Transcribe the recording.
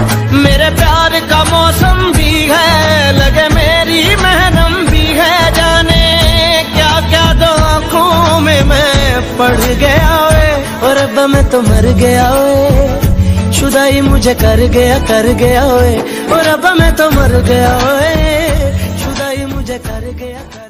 मेरे प्यार का मौसम भी है, लगे मेरी महरम भी है, जाने क्या क्या दो आँखों में मैं पढ़ गया वे। और अब मैं तो मर गया वे, शुदाई मुझे कर गया वे। और अब मैं तो मर गया वे, शुदाई मुझे कर गया।